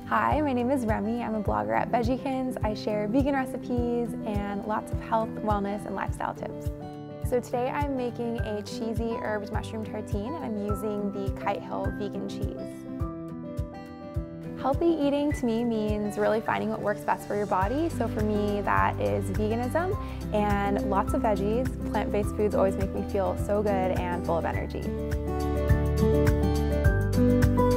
Hi, my name is Remy. I'm a blogger at Veggiekins. I share vegan recipes and lots of health, wellness, and lifestyle tips. So today I'm making a cheesy herbed mushroom tartine, and I'm using the Kite Hill vegan cheese. Healthy eating to me means really finding what works best for your body. So for me, that is veganism and lots of veggies. Plant-based foods always make me feel so good and full of energy.